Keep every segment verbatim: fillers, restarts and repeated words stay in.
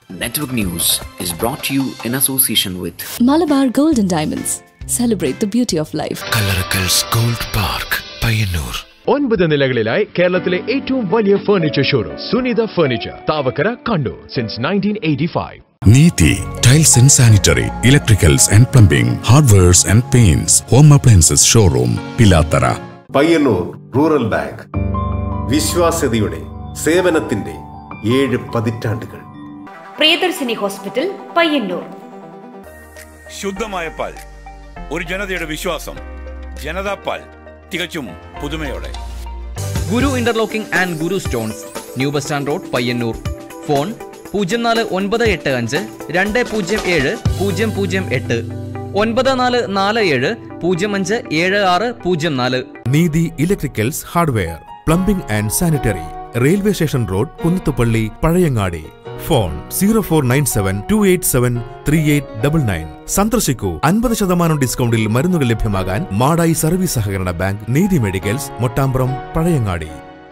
Network News is brought to you in association with Malabar Gold and Diamonds. Celebrate the beauty of life. Kalarakal's Gold Park, Payyanur. ഒൻപത് നിലകളിലായി കേരളത്തിലെ ഏറ്റവും വലിയ furniture showroom Sunitha furniture, Thavakkara, Kannur since nineteen eighty five. Neeti Tiles and Sanitary, Electricals and Plumbing, Hardwares and Paints, Home Appliances Showroom, Pilatara. Payyanur rural bank, വിശ്വാസ്യതയുടെ സേവനത്തിന്റെ ഏഴ് പതിറ്റാണ്ടുകൾ. Priyadarshini hospital, Payyanur. ശുദ്ധമായ പാൽ, ഒരു ജനതയുടെ വിശ്വാസം. ജനതാ പാൽ, തികച്ചും പുതുമയോടെ. Guru interlocking and Guru stones, new bus stand road, Payyanur. Phone പൂജ്യം നാല് ഒൻപത് എട്ട് അഞ്ച് രണ്ട് പൂജ്യം ഏഴ് പൂജ്യം പൂജ്യം എട്ട് ഒൻപത് നാല് നാല് ഏഴ് പൂജ്യം അഞ്ച് ഏഴ് ആറ് പൂജ്യം നാല്. Neethi electricals, hardware, plumbing and sanitary, railway station road, Kunnathupally, Pazhayangadi. Phone zero four nine seven two eight seven three eight double nine. സന്ദർശിക്കൂ. അൻപത് ശതമാനം ഡിസ്കൗണ്ടിൽ മരുന്നുകൾ ലഭ്യമാകാൻ മാടായി സർവീസ് സഹകരണ bank, Neethi medicals, Mottambram, Pazhayangadi.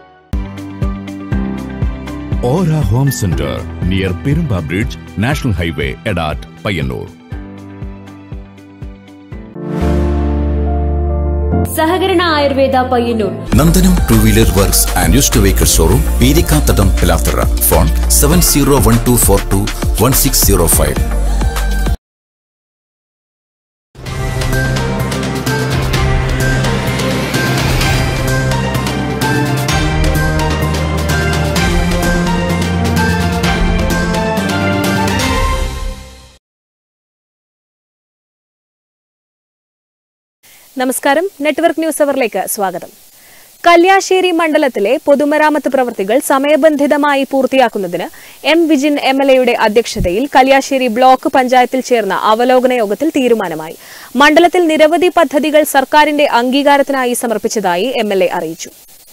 Aura Home Center, near Perumba Bridge, National Highway, Edat, Payyanur. സഹകരണ Ayurveda, Payyanur. Nandanam two wheeler works and used vehicle showroom, Peerikkathadam, Pilathara. Phone seven zero one two four two one six zero five. നമസ്കാരം. Network news അവറിലേക്ക് സ്വാഗതം. കല്യാശ്ശേരി മണ്ഡലത്തിലെ പൊതുമരാമത്ത് പ്രവൃത്തികൾ സമയബന്ധിതമായി പൂർത്തിയാക്കുന്നതിന് M Vijin M L എയുടെ അധ്യക്ഷതയിൽ കല്യാശ്ശേരി ബ്ലോക്ക് പഞ്ചായത്തിൽ ചേർന്ന അവലോകന യോഗത്തിൽ തീരുമാനമായി. മണ്ഡലത്തിൽ നിരവധി പദ്ധതികൾ സർക്കാരിന്റെ അംഗീകാരത്തിനായി സമർപ്പിച്ചതായി എം എൽ എ അറിയിച്ചു.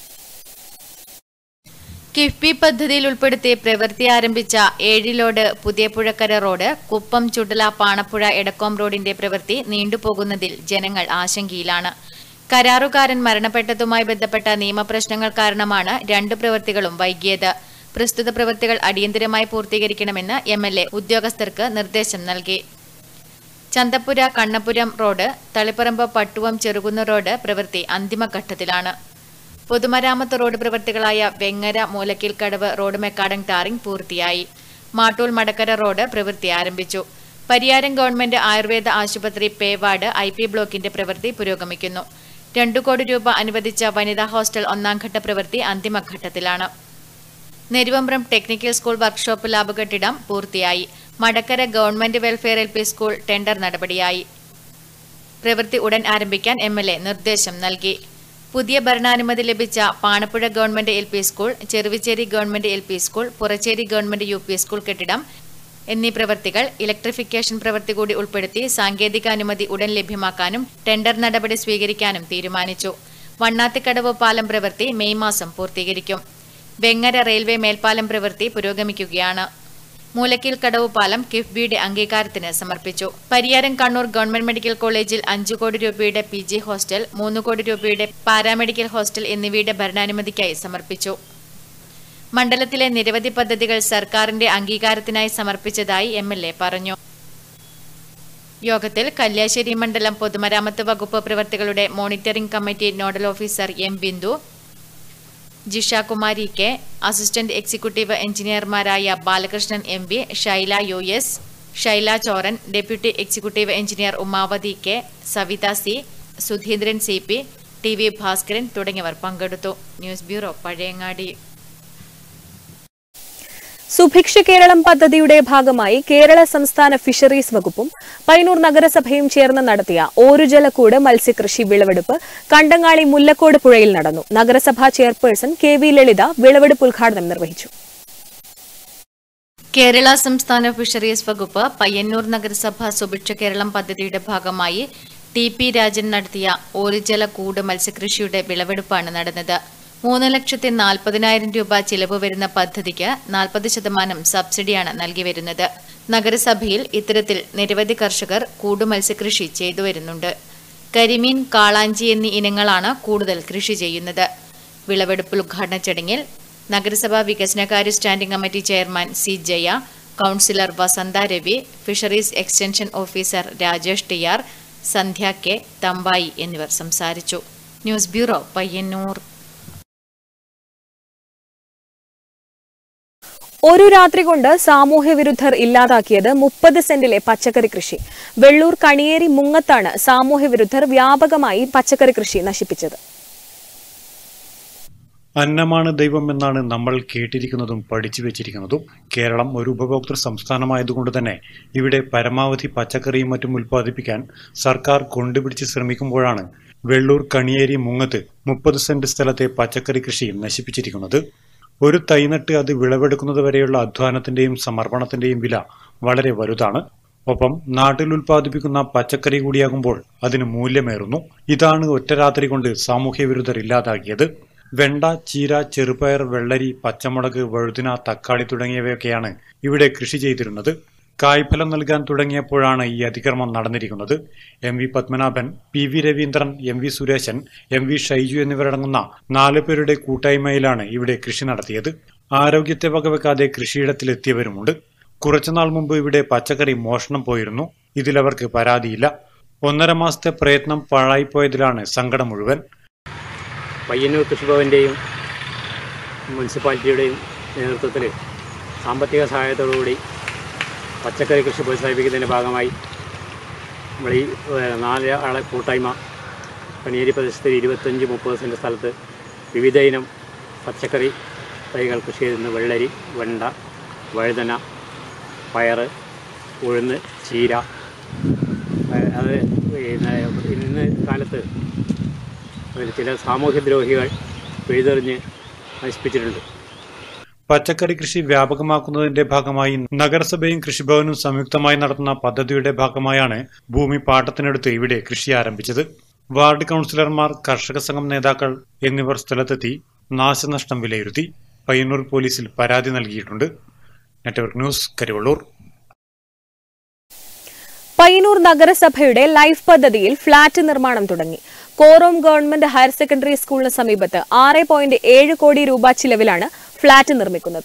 കിഫ്ബി പദ്ധതിയിൽ ഉൾപ്പെടുത്തി പ്രവൃത്തി ആരംഭിച്ച ഏഴിലോട് പുതിയ പുഴക്കര റോഡ്, കുപ്പം ചുടല പാണപ്പുഴ എടക്കോം റോഡിന്റെ പ്രവൃത്തി നീണ്ടുപോകുന്നതിൽ ജനങ്ങൾ ആശങ്കയിലാണ്. കരാറുകാരൻ മരണപ്പെട്ടതുമായി ബന്ധപ്പെട്ട നിയമപ്രശ്നങ്ങൾ കാരണമാണ് രണ്ട് പ്രവൃത്തികളും വൈകിയത്. പ്രസ്തുത പ്രവൃത്തികൾ അടിയന്തരമായി പൂർത്തീകരിക്കണമെന്ന് എം എൽ എ ഉദ്യോഗസ്ഥർക്ക് നിർദ്ദേശം നൽകി. ചന്തപ്പുര കണ്ണപുരം റോഡ്, തളിപ്പറമ്പ് പട്ടുവം ചെറുകുന്ന് റോഡ് പ്രവൃത്തി അന്തിമഘട്ടത്തിലാണ്. പൊതുമരാമത്ത് റോഡ് പ്രവൃത്തികളായ Vengara Moolakkilkadavu road macadam tarring പൂർത്തിയായി. മാട്ടൂൽ മടക്കര റോഡ് പ്രവൃത്തി ആരംഭിച്ചു. പരിയാരം ഗവൺമെന്റ് ആയുർവേദ ആശുപത്രി പേവാർഡ് ഐ പി ബ്ലോക്കിന്റെ പ്രവൃത്തി പുരോഗമിക്കുന്നു. രണ്ടു കോടി രൂപ അനുവദിച്ച വനിതാ ഹോസ്റ്റൽ ഒന്നാംഘട്ട പ്രവൃത്തി അന്തിമഘട്ടത്തിലാണ്. Neruvambram technical school workshop lab കെട്ടിടം പൂർത്തിയായി. Madakkara government welfare L P school tender നടപടിയായി. പ്രവൃത്തി ഉടൻ ആരംഭിക്കാൻ എം എൽ എ നിർദ്ദേശം നൽകി. പുതിയ ഭരണാനുമതി ലഭിച്ച Panappuzha government L P school, Cheruvichery government L P school, Puracheri government U P school കെട്ടിടം എന്നീ പ്രവൃത്തികൾ ഇലക്ട്രിഫിക്കേഷൻ പ്രവൃത്തി കൂടി ഉൾപ്പെടുത്തി സാങ്കേതിക അനുമതി ഉടൻ ലഭ്യമാക്കാനും ടെൻഡർ നടപടി സ്വീകരിക്കാനും തീരുമാനിച്ചു. വണ്ണാത്തിക്കടവ് പാലം പ്രവൃത്തി മെയ് മാസം പൂർത്തീകരിക്കും. വെങ്ങര റെയിൽവേ മേൽപ്പാലം പ്രവൃത്തി പുരോഗമിക്കുകയാണ്. മൂലക്കിൽ കടവ് പാലം കിഫ്ബിയുടെ അംഗീകാരത്തിന് സമർപ്പിച്ചു. പരിയാരം കണ്ണൂർ ഗവൺമെന്റ് മെഡിക്കൽ കോളേജിൽ അഞ്ചു കോടി രൂപയുടെ പി ജി ഹോസ്റ്റൽ, മൂന്ന് കോടി രൂപയുടെ പാരാമെഡിക്കൽ ഹോസ്റ്റൽ എന്നിവയുടെ ഭരണാനുമതിക്കായി സമർപ്പിച്ചു. മണ്ഡലത്തിലെ നിരവധി പദ്ധതികൾ സർക്കാരിന്റെ അംഗീകാരത്തിനായി സമർപ്പിച്ചതായി എം എൽ എ പറഞ്ഞു. യോഗത്തിൽ കല്യാശ്ശേരി മണ്ഡലം പൊതുമരാമത്ത് വകുപ്പ് പ്രവൃത്തികളുടെ monitoring committee nodal officer M Bindu, Jisha Kumari K, assistant executive എഞ്ചിനീയർമാരായ Balakrishnan M V, Shaila U S, Shaila Choran, deputy executive engineer Umavathi K, Savitha C, Sudheendran C P, T V Bhaskaran തുടങ്ങിയവർ പങ്കെടുത്തു. News bureau, Pazhayangadi. സുഭിക്ഷ കേരളം പദ്ധതിയുടെ ഭാഗമായി കേരള സംസ്ഥാന ഫിഷറീസ് വകുപ്പും പയ്യന്നൂർ നഗരസഭയും ചേർന്ന് നടത്തിയ ഓരുജലക്കൂട് മത്സ്യകൃഷി വിളവെടുപ്പ് കണ്ടങ്ങാളി മുല്ലക്കോട് പുഴയിൽ നടന്നു. നഗരസഭാ ചെയർപേഴ്സൺ കെ വി ലളിത വിളവെടുപ്പ് ഉദ്ഘാടനം നിർവഹിച്ചു. കേരള സംസ്ഥാന ഫിഷറീസ് വകുപ്പ് പയ്യന്നൂർ നഗരസഭ സുഭിക്ഷ കേരളം പദ്ധതിയുടെ ഭാഗമായി ടി പി രാജൻ നടത്തിയ ഓരുജലക്കൂട് മത്സ്യകൃഷിയുടെ വിളവെടുപ്പാണ് നടന്നത്. മൂന്ന് ലക്ഷത്തി നാൽപ്പതിനായിരം രൂപ ചിലവ് വരുന്ന പദ്ധതിക്ക് നാൽപ്പത് ശതമാനം സബ്സിഡിയാണ് നൽകി വരുന്നത്. നഗരസഭയിൽ ഇത്തരത്തിൽ നിരവധി കർഷകർ കൂടുമത്സ്യകൃഷി ചെയ്തു വരുന്നുണ്ട്. കരിമീൻ, കാളാഞ്ചി എന്നീ ഇനങ്ങളാണ് കൂടുതൽ കൃഷി ചെയ്യുന്നത്. വിളവെടുപ്പ് ഉദ്ഘാടന ചടങ്ങിൽ നഗരസഭാ വികസനകാര്യ standing committee chairman C Jaya, councillor Vasantha Ravi, fisheries extension officer Rajesh T R, Sandhya K, Thampayi എന്നിവർ സംസാരിച്ചു. News bureau, Payyanur. ഒരു രാത്രി കൊണ്ട് സാമൂഹ്യ വിരുദ്ധർ ഇല്ലാതാക്കിയത് മുപ്പത് സെന്റിലെ പച്ചക്കറി കൃഷി. വെള്ളൂർ കണിയേരി മുങ്ങത്താണ് സാമൂഹ്യ വിരുദ്ധർ വ്യാപകമായി പച്ചക്കറി കൃഷി നശിപ്പിച്ചത്. അന്നമാണ് ദൈവം എന്നാണ് നമ്മൾ കേട്ടിരിക്കുന്നതും പഠിച്ചു വെച്ചിരിക്കുന്നതും. കേരളം ഒരു ഉപഭോക്തൃ സംസ്ഥാനമായതുകൊണ്ട് തന്നെ ഇവിടെ പരമാവധി പച്ചക്കറിയും മറ്റും ഉൽപ്പാദിപ്പിക്കാൻ സർക്കാർ കൊണ്ടുപിടിച്ച് ശ്രമിക്കുമ്പോഴാണ് വെള്ളൂർ കണിയേരി മുങ്ങത്ത് മുപ്പത് സെന്റ് സ്ഥലത്തെ പച്ചക്കറി കൃഷി നശിപ്പിച്ചിരിക്കുന്നത്. ഒരു തൈ നട്ട് അത് വിളവെടുക്കുന്നത് വരെയുള്ള അധ്വാനത്തിന്റെയും സമർപ്പണത്തിന്റെയും വില വളരെ വലുതാണ്. ഒപ്പം നാട്ടിൽ ഉൽപ്പാദിപ്പിക്കുന്ന പച്ചക്കറി കൂടിയാകുമ്പോൾ അതിന് മൂല്യമേറുന്നു. ഇതാണ് ഒറ്റ രാത്രി കൊണ്ട് സാമൂഹ്യ വിരുദ്ധർ ഇല്ലാതാക്കിയത്. വെണ്ട, ചീര, ചെറുപയർ, വെള്ളരി, പച്ചമുളക്, വഴുതിന, തക്കാളി തുടങ്ങിയവയൊക്കെയാണ് ഇവിടെ കൃഷി ചെയ്തിരുന്നത്. കായ്ഫലം നൽകാൻ തുടങ്ങിയപ്പോഴാണ് ഈ അതിക്രമം നടന്നിരിക്കുന്നത്. M V Padmanabhan, P V Raveendran, M V Sureshan, M V Shaiju എന്നിവരടങ്ങുന്ന നാല് പേരുടെ കൂട്ടായ്മയിലാണ് ഇവിടെ കൃഷി നടത്തിയത്. ആരോഗ്യത്തെ വകവെക്കാതെ കൃഷിയിടത്തിലെത്തിയവരുമുണ്ട്. കുറച്ചുനാൾ മുമ്പ് ഇവിടെ പച്ചക്കറി മോഷണം പോയിരുന്നു. ഇതിലവർക്ക് പരാതിയില്ല. ഒന്നര മാസത്തെ പ്രയത്നം പാഴായിപ്പോയതിലാണ് സങ്കടം മുഴുവൻ. പയ്യന്നൂർ കൃഷിഭവൻ്റെയും മുനിസിപ്പാലിറ്റിയുടെയും നേതൃത്വത്തിൽ സാമ്പത്തിക സഹായത്തോടുകൂടി പച്ചക്കറി കൃഷി പ്രോത്സാഹിപ്പിക്കുന്നതിൻ്റെ ഭാഗമായി നമ്മൾ ഈ നാല് ആളെ കൂട്ടായ്മ കണിയേരി പ്രദേശത്ത് ഇരുപത്തഞ്ച് മുപ്പത് സെൻറ്റ് സ്ഥലത്ത് വിവിധ ഇനം പച്ചക്കറി തൈകൾ കൃഷി ചെയ്യുന്ന വെള്ളരി, വെണ്ട, വഴുതന, പയർ, ഉഴുന്ന്, ചീര. അത് ഇന്ന് കാലത്ത് ചില സാമൂഹ്യദ്രോഹികൾ പിഴുതെറിഞ്ഞ് നശിപ്പിച്ചിട്ടുണ്ട്. പച്ചക്കറി കൃഷി വ്യാപകമാക്കുന്നതിന്റെ ഭാഗമായി നഗരസഭയും കൃഷിഭവനും സംയുക്തമായി നടത്തുന്ന പദ്ധതിയുടെ ഭാഗമായാണ് ഭൂമി പാട്ടത്തിനെടുത്ത് ഇവിടെ കൃഷി ആരംഭിച്ചത്. വാർഡ് കൗൺസിലർമാർ, കർഷക സംഘം നേതാക്കൾ എന്നിവർ സ്ഥലത്തെത്തി നാശനഷ്ടം വിലയിരുത്തി. പയ്യന്നൂർ പോലീസിൽ പരാതി നൽകിയിട്ടുണ്ട്. Network news, Karivellur. പയ്യന്നൂർ നഗരസഭയുടെ ലൈഫ് പദ്ധതിയിൽ ഫ്ളാറ്റ് നിർമ്മാണം തുടങ്ങി. കോറോം ഗവൺമെന്റ് ഹയർ സെക്കൻഡറി സ്കൂളിന് സമീപത്ത് ആറ് പോയിന്റ് ഏഴ് കോടി രൂപ ചിലവിലാണ് ഫ്ളാറ്റ് നിർമ്മിക്കുന്നത്.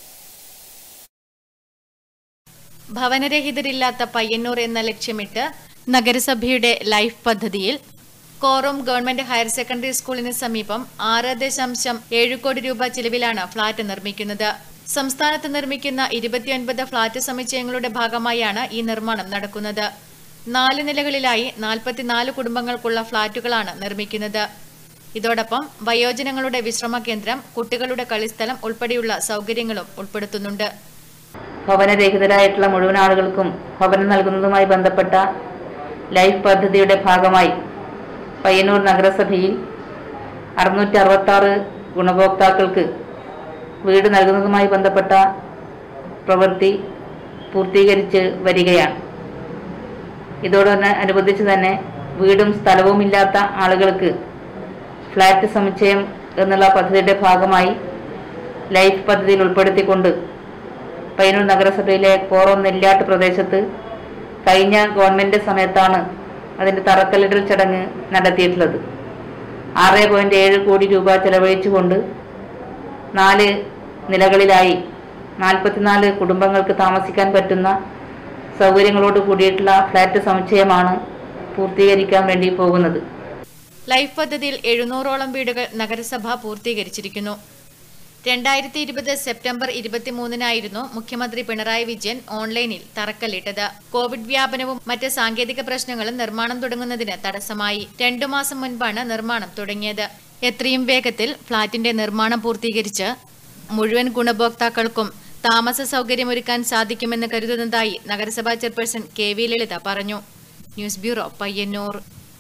ഭവനരഹിതരില്ലാത്ത പയ്യന്നൂർ എന്ന ലക്ഷ്യമിട്ട് നഗരസഭയുടെ ലൈഫ് പദ്ധതിയിൽ കോറോം ഗവൺമെന്റ് ഹയർ സെക്കൻഡറി സ്കൂളിന് സമീപം ആറ് ദശാംശം ഏഴ് കോടി രൂപ ചിലവിലാണ് ഫ്ളാറ്റ് നിർമ്മിക്കുന്നത്. സംസ്ഥാനത്ത് നിർമ്മിക്കുന്ന ഇരുപത്തിയൊൻപത് ഫ്ളാറ്റ് സമുച്ചയങ്ങളുടെ ഭാഗമായാണ് ഈ നിർമ്മാണം നടക്കുന്നത്. നാല് നിലകളിലായി നാൽപ്പത്തിനാല് കുടുംബങ്ങൾക്കുള്ള ഫ്ളാറ്റുകളാണ് നിർമ്മിക്കുന്നത്. ഇതോടൊപ്പം വയോജനങ്ങളുടെ വിശ്രമ കേന്ദ്രം, കുട്ടികളുടെ കളിസ്ഥലം ഉൾപ്പെടെയുള്ള സൗകര്യങ്ങളും ഉൾപ്പെടുത്തുന്നുണ്ട്. ഭവനരഹിതരായിട്ടുള്ള മുഴുവൻ ആളുകൾക്കും ഭവനം നൽകുന്നതുമായി ബന്ധപ്പെട്ട ലൈഫ് പദ്ധതിയുടെ ഭാഗമായി പയ്യന്നൂർ നഗരസഭയിൽ അറുന്നൂറ്റി അറുപത്തി ആറ് ഗുണഭോക്താക്കൾക്ക് വീട് നൽകുന്നതുമായി ബന്ധപ്പെട്ട പ്രവൃത്തി പൂർത്തീകരിച്ച് വരികയാണ്. ഇതോടനുബന്ധിച്ച് തന്നെ വീടും സ്ഥലവും ഇല്ലാത്ത ആളുകൾക്ക് ഫ്ലാറ്റ് സമുച്ചയം എന്നുള്ള പദ്ധതിയുടെ ഭാഗമായി ലൈഫ് പദ്ധതിയിൽ ഉൾപ്പെടുത്തിക്കൊണ്ട് പയ്യന്നൂർ നഗരസഭയിലെ കോറോം നെല്ലിയാട്ട് പ്രദേശത്ത് കഴിഞ്ഞ ഗവൺമെന്റ് സമയത്താണ് അതിന്റെ തറക്കല്ലിടൽ ചടങ്ങ് നടത്തിയിട്ടുള്ളത്. ആറ് പോയിന്റ് ഏഴ് കോടി രൂപ ചെലവഴിച്ചുകൊണ്ട് നാല് നിലകളിലായി നാൽപ്പത്തിനാല് കുടുംബങ്ങൾക്ക് താമസിക്കാൻ പറ്റുന്ന സൗകര്യങ്ങളോട് കൂടിയിട്ടുള്ള ഫ്ലാറ്റ് സമുച്ചയമാണ് പൂർത്തീകരിക്കാൻ വേണ്ടി പോകുന്നത്. ലൈഫ് പദ്ധതിയിൽ എഴുന്നൂറോളം വീടുകൾ നഗരസഭ പൂർത്തീകരിച്ചിരിക്കുന്നു. രണ്ടായിരത്തി ഇരുപത് സെപ്റ്റംബർ ഇരുപത്തിമൂന്നിനായിരുന്നു മുഖ്യമന്ത്രി പിണറായി വിജയൻ ഓൺലൈനിൽ തറക്കല്ലിട്ടത്. കോവിഡ് വ്യാപനവും മറ്റ് സാങ്കേതിക പ്രശ്നങ്ങളും നിർമ്മാണം തുടങ്ങുന്നതിന് തടസ്സമായി. രണ്ടു മാസം മുൻപാണ് നിർമ്മാണം തുടങ്ങിയത്. എത്രയും വേഗത്തിൽ ഫ്ളാറ്റിന്റെ നിർമ്മാണം പൂർത്തീകരിച്ച് മുഴുവൻ ഗുണഭോക്താക്കൾക്കും താമസ സൗകര്യമൊരുക്കാൻ സാധിക്കുമെന്ന് കരുതുന്നതായി നഗരസഭാ ചെയർപേഴ്സൺ കെ വി ലളിത പറഞ്ഞു. News bureau, Payyanur.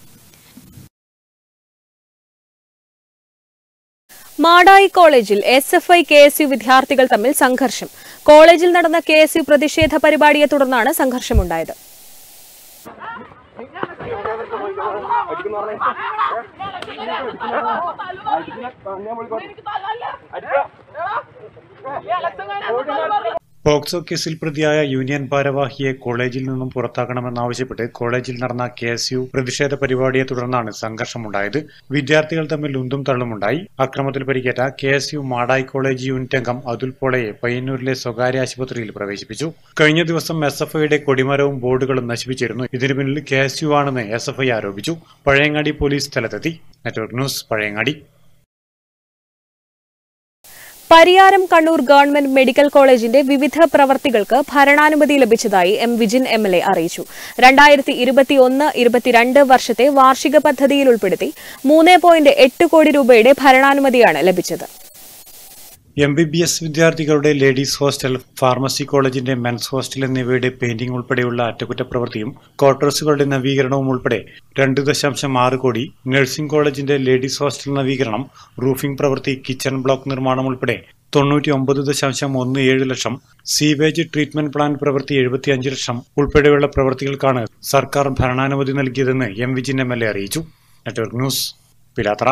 മാടായി കോളേജിൽ S F I K S U വിദ്യാർത്ഥികൾ തമ്മിൽ സംഘർഷം. കോളേജിൽ നടന്ന കെ എസ് യു പ്രതിഷേധ പരിപാടിയെ തുടർന്നാണ് സംഘർഷമുണ്ടായത്. പോക്സോ കേസിൽ പ്രതിയായ യൂണിയൻ ഭാരവാഹിയെ കോളേജിൽ നിന്നും പുറത്താക്കണമെന്നാവശ്യപ്പെട്ട് കോളേജിൽ നടന്ന കെ എസ് യു പ്രതിഷേധ പരിപാടിയെ തുടർന്നാണ് സംഘർഷമുണ്ടായത്. വിദ്യാർത്ഥികൾ തമ്മിൽ ഉന്തും തള്ളുമുണ്ടായി. അക്രമത്തിൽ പരിക്കേറ്റ K S U Madayi college unit അംഗം അതുൽ പോളയെ പയ്യന്നൂരിലെ സ്വകാര്യ ആശുപത്രിയിൽ പ്രവേശിപ്പിച്ചു. കഴിഞ്ഞ ദിവസം എസ് എഫ് ഐയുടെ കൊടിമരവും ബോർഡുകളും നശിപ്പിച്ചിരുന്നു. ഇതിനു പിന്നിൽ കെ എസ് യു ആണെന്ന് എസ് എഫ് ഐ ആരോപിച്ചു. പഴയങ്ങാടി പോലീസ് സ്ഥലത്തെത്തി. Network news, Pazhayangadi. Pariyaram Kannur government medical കോളേജിന്റെ വിവിധ പ്രവർത്തികൾക്ക് ഭരണാനുമതി ലഭിച്ചതായി M Vijin M L A അറിയിച്ചു. രണ്ടായിരത്തി ഇരുപത്തിയൊന്ന് ഇരുപത്തിരണ്ട് വർഷത്തെ വാർഷിക പദ്ധതിയിൽ ഉൾപ്പെടുത്തി മൂന്ന് പോയിന്റ് എട്ട് കോടി രൂപയുടെ ഭരണാനുമതിയാണ് ലഭിച്ചത്. എം ബി ബി എസ് വിദ്യാർത്ഥികളുടെ ലേഡീസ് ഹോസ്റ്റൽ, ഫാർമസി കോളേജിന്റെ മെൻസ് ഹോസ്റ്റൽ എന്നിവയുടെ പെയിന്റിംഗ് ഉൾപ്പെടെയുള്ള അറ്റകുറ്റപ്രവൃത്തിയും ക്വാർട്ടേഴ്സുകളുടെ നവീകരണവും ഉൾപ്പെടെ രണ്ട് ദശാംശം ആറ് കോടി, നഴ്സിംഗ് കോളേജിന്റെ ലേഡീസ് ഹോസ്റ്റൽ നവീകരണം, റൂഫിംഗ് പ്രവൃത്തി, കിച്ചൺ ബ്ലോക്ക് നിർമ്മാണം ഉൾപ്പെടെ തൊണ്ണൂറ്റി ഒമ്പത് ദശാംശം ഒന്ന് ഏഴ് ലക്ഷം, സീവേജ് ട്രീറ്റ്മെന്റ് പ്ലാൻ പ്രവൃത്തി എഴുപത്തിയഞ്ച് ലക്ഷം ഉൾപ്പെടെയുള്ള പ്രവൃത്തികൾക്കാണ് സർക്കാർ ഭരണാനുമതി നൽകിയതെന്ന് M Vijin M L A അറിയിച്ചു. Network news, Pilathara.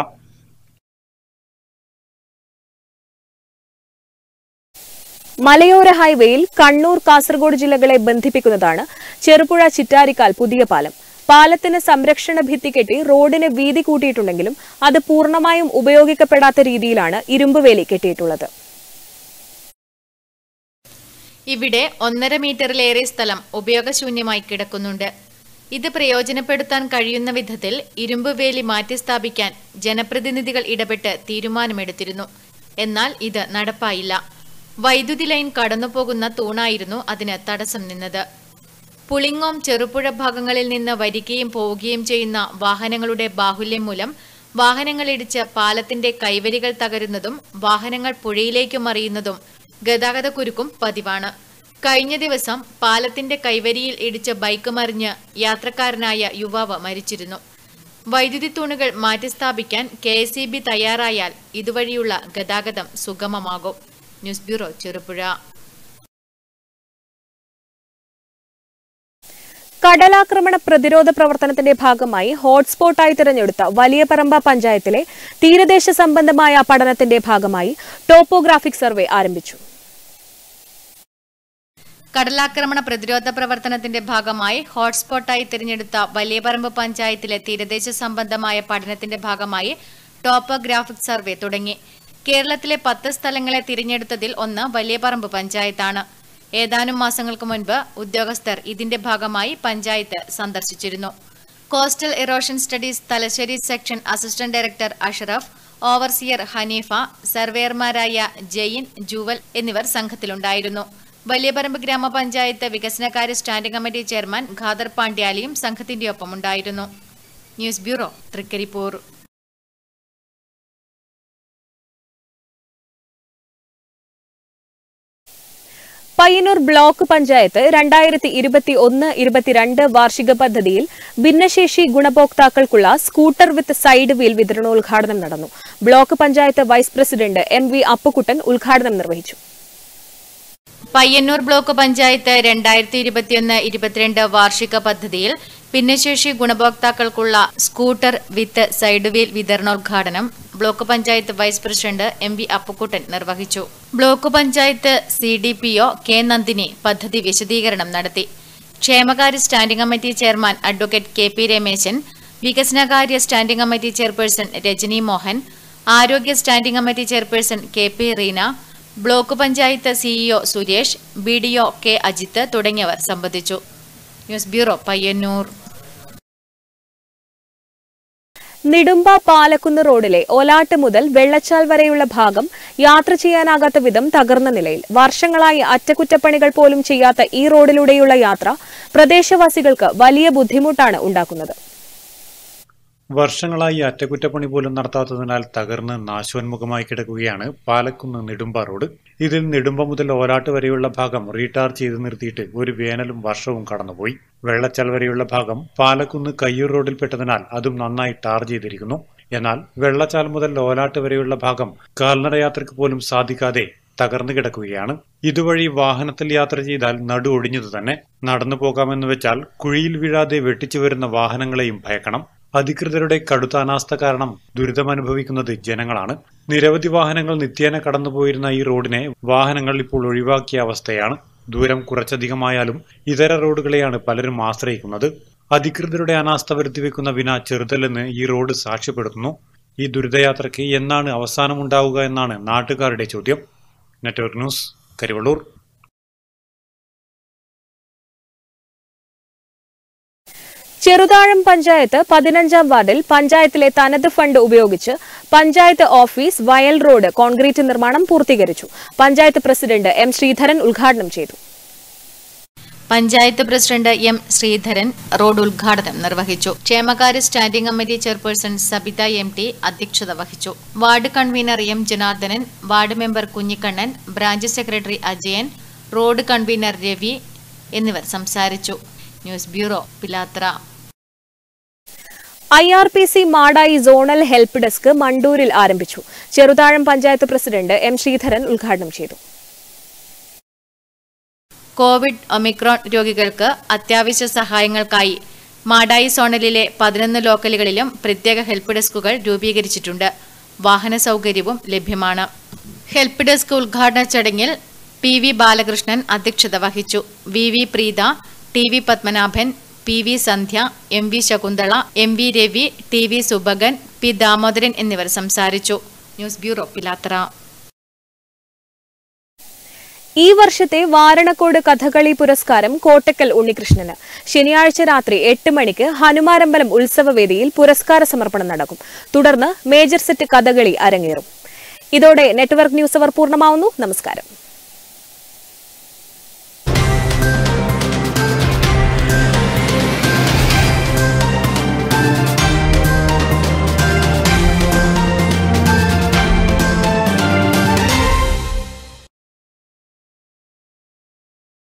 മലയോര ഹൈവേയിൽ കണ്ണൂർ കാസർഗോഡ് ജില്ലകളെ ബന്ധിപ്പിക്കുന്നതാണ് ചെറുപുഴ ചിറ്റാരിക്കാൽ പുതിയ പാലം. പാലത്തിന് സംരക്ഷണ ഭിത്തി കെട്ടി റോഡിന് വീതി കൂട്ടിയിട്ടുണ്ടെങ്കിലും അത് പൂർണ്ണമായും ഉപയോഗിക്കപ്പെടാത്ത രീതിയിലാണ് ഇരുമ്പുവേലി കെട്ടിയിട്ടുള്ളത്. ഇവിടെ ഒന്നര മീറ്ററിലേറെ സ്ഥലം ഉപയോഗശൂന്യമായി കിടക്കുന്നുണ്ട്. ഇത് പ്രയോജനപ്പെടുത്താൻ കഴിയുന്ന വിധത്തിൽ ഇരുമ്പുവേലി മാറ്റി സ്ഥാപിക്കാൻ ജനപ്രതിനിധികൾ ഇടപെട്ട് തീരുമാനമെടുത്തിരുന്നു. എന്നാൽ ഇത് നടപ്പായില്ല. വൈദ്യുതി ലൈൻ കടന്നുപോകുന്ന തൂണായിരുന്നു അതിന് തടസ്സം നിന്നത്. പുളിങ്ങോം, ചെറുപുഴ ഭാഗങ്ങളിൽ നിന്ന് വരികയും പോവുകയും ചെയ്യുന്ന വാഹനങ്ങളുടെ ബാഹുല്യം മൂലം വാഹനങ്ങളിടിച്ച് പാലത്തിന്റെ കൈവരികൾ തകരുന്നതും വാഹനങ്ങൾ പുഴയിലേക്ക് മറിയുന്നതും ഗതാഗതക്കുരുക്കും പതിവാണ്. കഴിഞ്ഞ ദിവസം പാലത്തിന്റെ കൈവരിയിൽ ഇടിച്ച് ബൈക്ക് മറിഞ്ഞ് യാത്രക്കാരനായ യുവാവ് മരിച്ചിരുന്നു. വൈദ്യുതി തൂണുകൾ മാറ്റിസ്ഥാപിക്കാൻ കെ എസ് ഇ ബി തയ്യാറായാൽ ഇതുവഴിയുള്ള ഗതാഗതം സുഗമമാകും. ന്യൂസ് ബ്യൂറോ, ചെറുപുഴ. കടലാക്രമണ പ്രതിരോധ പ്രവർത്തനത്തിന്റെ ഭാഗമായി ഹോട്ട്സ്പോട്ടായി തിരഞ്ഞെടുത്ത വലിയപറമ്പ പഞ്ചായത്തിലെ തീരദേശ സംബന്ധമായ പഠനത്തിന്റെ ഭാഗമായി ടോപ്പോഗ്രാഫിക് സർവേ ആരംഭിച്ചു. കടലാക്രമണ പ്രതിരോധ പ്രവർത്തനത്തിന്റെ ഭാഗമായി ഹോട്ട്സ്പോട്ടായി തിരഞ്ഞെടുത്ത വലിയപറമ്പ് പഞ്ചായത്തിലെ തീരദേശ സംബന്ധമായ പഠനത്തിന്റെ ഭാഗമായി ടോപ്പോഗ്രാഫിക് സർവേ തുടങ്ങി. കേരളത്തിലെ പത്ത് സ്ഥലങ്ങളെ തിരഞ്ഞെടുത്തതിൽ ഒന്ന് വലിയപറമ്പ് പഞ്ചായത്താണ്. ഏതാനും മാസങ്ങൾക്ക് മുൻപ് ഉദ്യോഗസ്ഥർ ഇതിന്റെ ഭാഗമായി പഞ്ചായത്ത് സന്ദർശിച്ചിരുന്നു. Coastal erosion studies Thalassery section assistant director Ashraf, overseer Hanifa, സർവേയർമാരായ ജയിൻ, ജൂവൽ എന്നിവർ സംഘത്തിലുണ്ടായിരുന്നു. വലിയപറമ്പ് ഗ്രാമപഞ്ചായത്ത് വികസനകാര്യ സ്റ്റാൻഡിംഗ് കമ്മിറ്റി ചെയർമാൻ ഖാദർ പാണ്ഡ്യാലിയും സംഘത്തിന്റെ ഒപ്പമുണ്ടായിരുന്നു. News bureau, Trikaripur. Payyanur block panchayat രണ്ടായിരത്തി ഇരുപത്തി ഒന്ന് ഇരുപത്തിരണ്ട് വാർഷിക പദ്ധതിയിൽ ഭിന്നശേഷി ഗുണഭോക്താക്കൾക്കുള്ള സ്കൂട്ടർ വിത്ത് സൈഡ് വീൽ വിതരണോദ്ഘാടനം നടന്നു. Block panchayat vice president M V Appukuttan ഉദ്ഘാടനം നിർവഹിച്ചു. പയ്യന്നൂർ ബ്ലോക്ക് പഞ്ചായത്ത് രണ്ടായിരത്തി ഇരുപത്തിയൊന്ന് ഇരുപത്തിരണ്ട് വാർഷിക പദ്ധതിയിൽ ഭിന്നശേഷി ഗുണഭോക്താക്കൾക്കുള്ള സ്കൂട്ടർ വിത്ത് സൈഡ് വീൽ വിതരണോദ്ഘാടനം block panchayat vice president M V Appukuttan നിർവഹിച്ചു. Block panchayat C D P O K Nandini പദ്ധതി വിശദീകരണം നടത്തി. ക്ഷേമകാര്യ standing committee chairman advocate K P Rameshan, വികസനകാര്യ standing committee chairperson Rajani Mohan, ആരോഗ്യ standing committee chairperson K P Reena, block panchayat CEO Suresh, B D O K Ajith തുടങ്ങിയവർ സംബന്ധിച്ചു. News bureau, Payyanur. Nidumba Palakkunnu റോഡിലെ ഒലാട്ട് മുതൽ വെള്ളച്ചാൽ വരെയുള്ള ഭാഗം യാത്ര ചെയ്യാനാകാത്ത വിധം തകർന്ന നിലയിൽ. വർഷങ്ങളായി അറ്റകുറ്റപ്പണികൾ പോലും ചെയ്യാത്ത ഈ റോഡിലൂടെയുള്ള യാത്ര പ്രദേശവാസികൾക്ക് വലിയ ബുദ്ധിമുട്ടാണ് ഉണ്ടാക്കുന്നത്. വർഷങ്ങളായി അറ്റകുറ്റപ്പണി പോലും നടത്താത്തതിനാൽ തകർന്ന് നാശോന്മുഖമായി കിടക്കുകയാണ് പാലക്കുന്ന് നെടുമ്പ റോഡ്. ഇതിൽ നെടുമ്പ മുതൽ ഓലാട്ട് വരെയുള്ള ഭാഗം റീടാർ ചെയ്ത് നിർത്തിയിട്ട് ഒരു വേനലും വർഷവും കടന്നുപോയി. വെള്ളച്ചാൽ വരെയുള്ള ഭാഗം പാലക്കുന്ന് കയ്യൂർ റോഡിൽപ്പെട്ടതിനാൽ അതും നന്നായി ടാർ ചെയ്തിരിക്കുന്നു. എന്നാൽ വെള്ളച്ചാൽ മുതൽ ഓലാട്ട് വരെയുള്ള ഭാഗം കാൽനടയാത്രയ്ക്ക് പോലും സാധിക്കാതെ തകർന്നു കിടക്കുകയാണ്. ഇതുവഴി വാഹനത്തിൽ യാത്ര ചെയ്താൽ നടു ഒടിഞ്ഞതു തന്നെ. നടന്നു പോകാമെന്ന് വെച്ചാൽ കുഴിയിൽ വീഴാതെ വെട്ടിച്ചു വരുന്ന വാഹനങ്ങളെയും ഭയക്കണം. അധികൃതരുടെ കടുത്ത അനാസ്ഥ കാരണം ദുരിതമനുഭവിക്കുന്നത് ജനങ്ങളാണ്. നിരവധി വാഹനങ്ങൾ നിത്യേന കടന്നുപോയിരുന്ന ഈ റോഡിനെ വാഹനങ്ങൾ ഇപ്പോൾ ഒഴിവാക്കിയ അവസ്ഥയാണ്. ദൂരം കുറച്ചധികമായാലും ഇതര റോഡുകളെയാണ് പലരും ആശ്രയിക്കുന്നത്. അധികൃതരുടെ അനാസ്ഥ വരുത്തിവെക്കുന്ന വിന ചെറുതല്ലെന്ന് ഈ റോഡ് സാക്ഷ്യപ്പെടുത്തുന്നു. ഈ ദുരിതയാത്രയ്ക്ക് എന്നാണ് അവസാനമുണ്ടാവുക എന്നാണ് നാട്ടുകാരുടെ ചോദ്യം. Network news, Karivellur. ചെറുതാഴം പഞ്ചായത്ത് പതിനഞ്ചാം വാർഡിൽ പഞ്ചായത്തിലെ തനത് ഫണ്ട് ഉപയോഗിച്ച് പഞ്ചായത്ത് ഓഫീസ് വയൽ റോഡ് കോൺക്രീറ്റ് നിർമ്മാണം പൂർത്തീകരിച്ചു. പഞ്ചായത്ത് പ്രസിഡന്റ് എം ശ്രീധരൻ ഉദ്ഘാടനം ചെയ്തു. Panchayat president M Sreedharan road ഉദ്ഘാടനം നിർവഹിച്ചു. ക്ഷേമകാര്യ standing committee chairperson Sabitha M T അധ്യക്ഷത വഹിച്ചു. Ward convener M Janardhanan, ward member Kunhikannan, branch secretary Ajayan, road convener Ravi എന്നിവർ സംസാരിച്ചു. News bureau, Pilathara. I R P C Madayi zonal help desk മണ്ടൂരിൽ ആരംഭിച്ചു. ചെറുതാഴം പഞ്ചായത്ത് പ്രസിഡന്റ് എം ശ്രീധരൻ ഉദ്ഘാടനം ചെയ്തു. കോവിഡ് ഒമിക്രോൺ രോഗികൾക്ക് അത്യാവശ്യ സഹായങ്ങൾക്കായി മാടായി സോണലിലെ പതിനൊന്ന് ലോക്കലുകളിലും പ്രത്യേക ഹെൽപ്പ് ഡെസ്കുകൾ രൂപീകരിച്ചിട്ടുണ്ട്. വാഹന സൗകര്യവും ലഭ്യമാണ്. ഹെൽപ്പ് ഡെസ്ക് ഉദ്ഘാടന ചടങ്ങിൽ പി വി ബാലകൃഷ്ണൻ അധ്യക്ഷത വഹിച്ചു. V V Preetha, T V Padmanabhan, P V Sandhya, M V Shakunthala, M V Ravi, T V Subhagan, P Damodaran എന്നിവർ സംസാരിച്ചു. News bureau, Pilathara. ഈ വർഷത്തെ വാരണക്കോട് കഥകളി പുരസ്കാരം കോട്ടക്കൽ ഉണ്ണികൃഷ്ണന്. ശനിയാഴ്ച രാത്രി എട്ട് മണിക്ക് ഹനുമാരമ്പലം ഉത്സവവേദിയിൽ പുരസ്കാര സമർപ്പണം നടക്കും. തുടർന്ന് മേജർ സെറ്റ് കഥകളി അരങ്ങേറും. ഇതോടെ നെറ്റ്വർക്ക് ന്യൂസ് അവർ പൂർണ്ണമാവുന്നു. നമസ്കാരം.